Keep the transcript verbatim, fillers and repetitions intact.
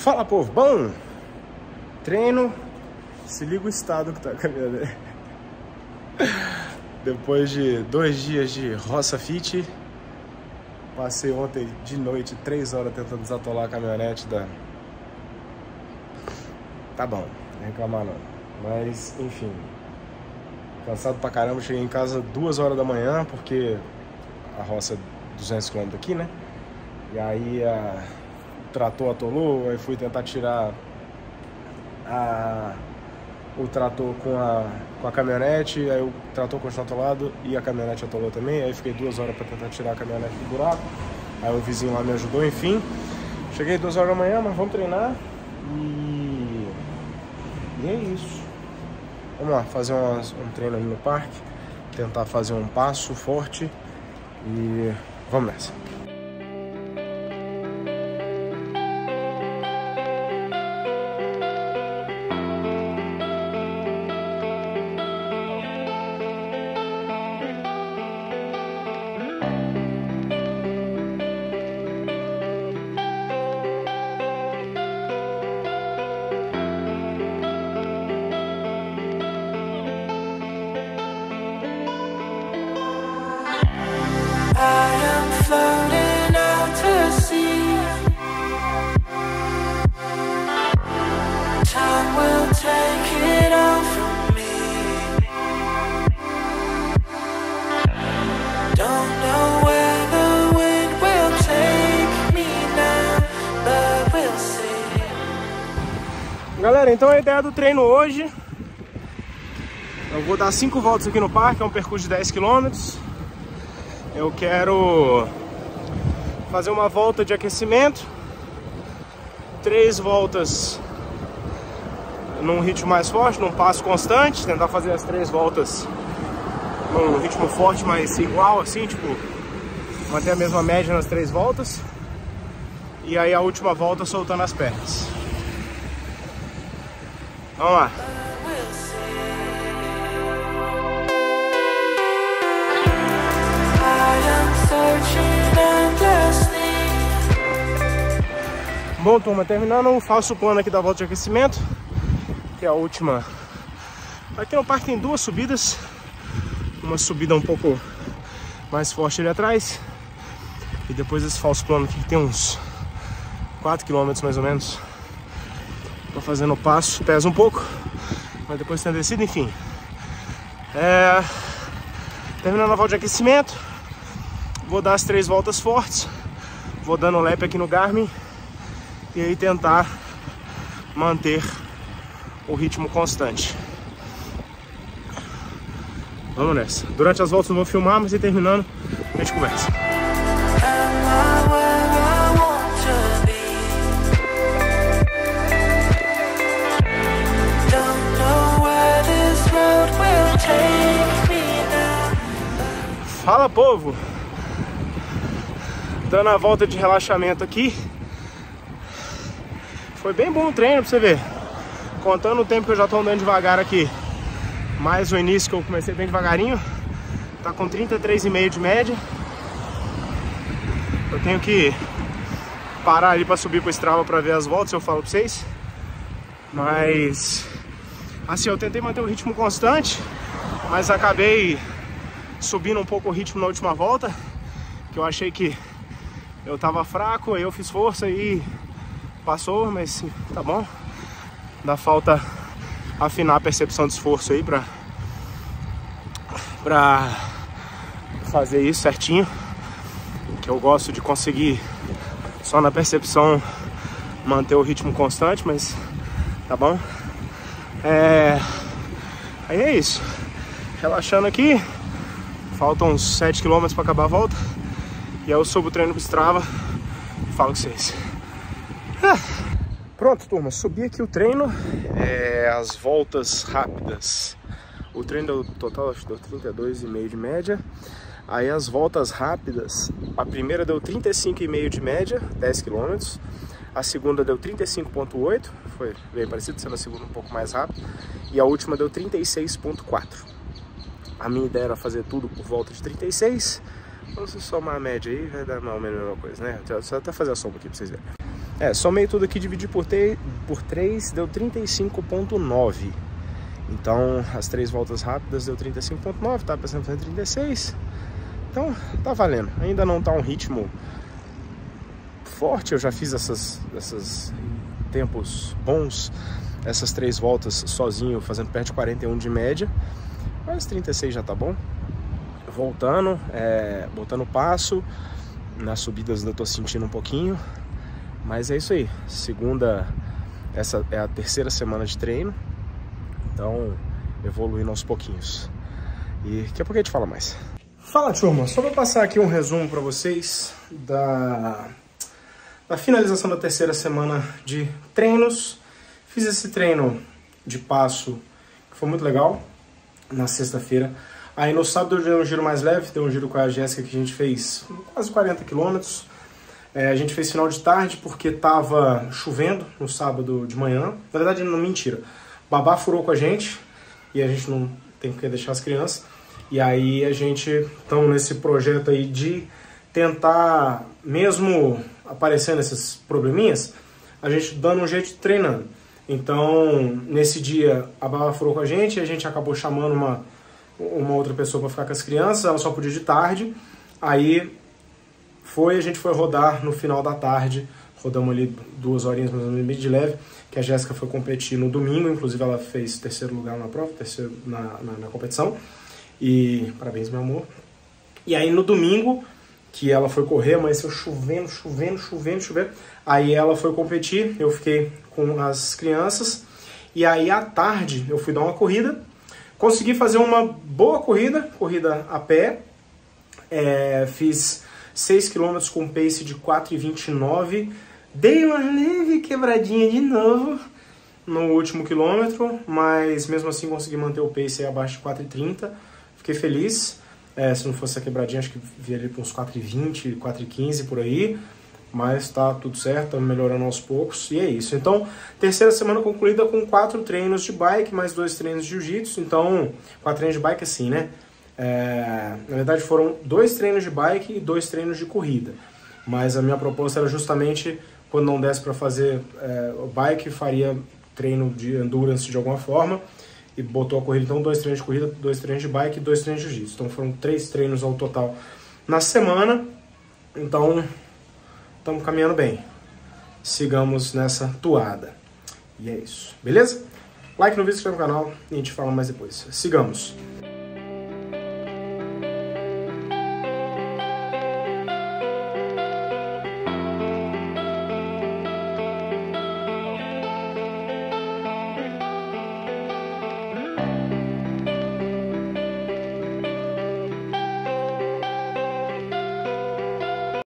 Fala, povo, bom? Treino, se liga o estado que tá a caminhonete. Depois de dois dias de roça fit, passei ontem de noite três horas tentando desatolar a caminhonete da... Tá bom, não reclamar não. Mas, enfim, cansado pra caramba, cheguei em casa duas horas da manhã, porque a roça é duzentos quilômetros aqui, né? E aí a... o trator atolou, aí fui tentar tirar a... o trator com a... com a caminhonete, aí o trator continuou atolado e a caminhonete atolou também, aí fiquei duas horas pra tentar tirar a caminhonete do buraco, aí o vizinho lá me ajudou, enfim. Cheguei duas horas da manhã, mas vamos treinar e... e é isso. Vamos lá, fazer umas, um treino ali no parque, tentar fazer um passo forte e vamos nessa. Galera, então a ideia do treino hoje, eu vou dar cinco voltas aqui no parque, é um percurso de dez quilômetros. Eu quero fazer uma volta de aquecimento, três voltas num ritmo mais forte, num passo constante, tentar fazer as três voltas num ritmo forte, mas igual assim, tipo, manter a mesma média nas três voltas. E aí a última volta soltando as pernas. Vamos lá. Bom, turma, terminando o falso plano aqui da volta de aquecimento, que é a última. Aqui no parque tem duas subidas, uma subida um pouco mais forte ali atrás, e depois esse falso plano aqui que tem uns quatro quilômetros mais ou menos. Tô fazendo o passo, pesa um pouco, mas depois tem a descida, enfim. É... Terminando a volta de aquecimento, vou dar as três voltas fortes, vou dando lap aqui no Garmin e aí tentar manter o ritmo constante. Vamos nessa. Durante as voltas eu vou filmar, mas aí terminando a gente conversa. Fala, povo! Dando a volta de relaxamento aqui. Foi bem bom o treino pra você ver. Contando o tempo que eu já tô andando devagar aqui, mais o início que eu comecei bem devagarinho, tá com trinta e três vírgula cinco de média. Eu tenho que parar ali pra subir pro Strava pra ver as voltas, eu falo pra vocês. Mas assim, eu tentei manter o ritmo constante, mas acabei subindo um pouco o ritmo na última volta, que eu achei que eu tava fraco, aí eu fiz força e passou, mas tá bom. Ainda falta afinar a percepção de esforço aí pra, pra fazer isso certinho, que eu gosto de conseguir só na percepção manter o ritmo constante, mas tá bom. É... Aí é isso, relaxando aqui. Faltam uns sete quilômetros para acabar a volta. E aí eu subo o treino pro Strava e falo com vocês. Ah. Pronto, turma, subi aqui o treino. É, as voltas rápidas. O treino deu total, acho que deu trinta e dois vírgula cinco de média. Aí as voltas rápidas, a primeira deu trinta e cinco vírgula cinco de média, dez quilômetros. A segunda deu trinta e cinco vírgula oito, foi bem parecido, sendo a segunda um pouco mais rápido. E a última deu trinta e seis vírgula quatro. A minha ideia era fazer tudo por volta de trinta e seis. Então, se somar a média aí, vai dar mais ou menos a mesma coisa, né? Só até fazer a soma aqui pra vocês verem. É, somei tudo aqui, dividi por, por três, deu trinta e cinco ponto nove. Então, as três voltas rápidas deu trinta e cinco ponto nove, tá pensando em fazer trinta e seis. Então, tá valendo. Ainda não tá um ritmo forte, eu já fiz essas, essas tempos bons, essas três voltas sozinho, fazendo perto de quarenta e um de média. Mas trinta e seis já tá bom. Voltando, é, botando passo. Nas subidas eu tô sentindo um pouquinho. Mas é isso aí. Segunda, essa é a terceira semana de treino. Então, evoluindo aos pouquinhos. E daqui a pouco a gente fala mais. Fala, turma. Só vou passar aqui um resumo para vocês da, da finalização da terceira semana de treinos. Fiz esse treino de passo que foi muito legal na sexta-feira. Aí no sábado eu dei um giro mais leve, dei um giro com a Jéssica que a gente fez quase quarenta quilômetros. É, a gente fez final de tarde porque tava chovendo no sábado de manhã. Na verdade, não, mentira. Babá furou com a gente e a gente não tem que deixar as crianças. E aí a gente estamos nesse projeto aí de tentar, mesmo aparecendo esses probleminhas, a gente dando um jeito de treinando. Então, nesse dia, a Babá furou com a gente e a gente acabou chamando uma, uma outra pessoa para ficar com as crianças. Ela só podia de tarde. Aí foi, a gente foi rodar no final da tarde. Rodamos ali duas horinhas mais ou menos de leve, que a Jéssica foi competir no domingo, inclusive ela fez terceiro lugar na prova, terceiro na, na, na competição, e parabéns, meu amor. E aí no domingo, que ela foi correr, amanheceu chovendo, chovendo, chovendo, chovendo, aí ela foi competir, eu fiquei com as crianças, e aí à tarde eu fui dar uma corrida, consegui fazer uma boa corrida, corrida a pé, é, fiz seis quilômetros com pace de quatro e vinte e nove. Dei uma leve quebradinha de novo no último quilômetro, mas mesmo assim consegui manter o pace aí abaixo de quatro e trinta. Fiquei feliz. É, se não fosse a quebradinha, acho que viria para uns quatro e vinte, quatro e quinze por aí. Mas tá tudo certo, estamos melhorando aos poucos. E é isso. Então, terceira semana concluída com quatro treinos de bike, mais dois treinos de jiu-jitsu. Então, quatro treinos de bike assim, né? É, na verdade foram dois treinos de bike e dois treinos de corrida. Mas a minha proposta era justamente, quando não desse para fazer é, o bike, faria treino de endurance de alguma forma. E botou a corrida, então dois treinos de corrida, dois treinos de bike e dois treinos de jiu-jitsu. Então foram três treinos ao total na semana. Então, estamos caminhando bem. Sigamos nessa toada. E é isso, beleza? Like no vídeo, se inscreve no canal e a gente fala mais depois. Sigamos!